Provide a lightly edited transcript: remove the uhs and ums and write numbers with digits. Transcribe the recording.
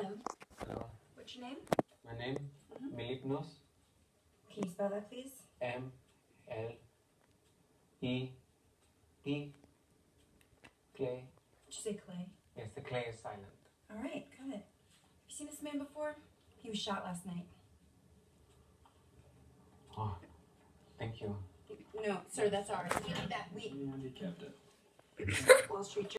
Hello. Hello. What's your name? My name? Miliknos. Can you spell that, please? M-L-E-T. Clay. Did you say Clay? Yes, the clay is silent. All right, got it. Have you seen this man before? He was shot last night. Oh, thank you. No, sir, that's ours. We need that. We We kept it. Wall Street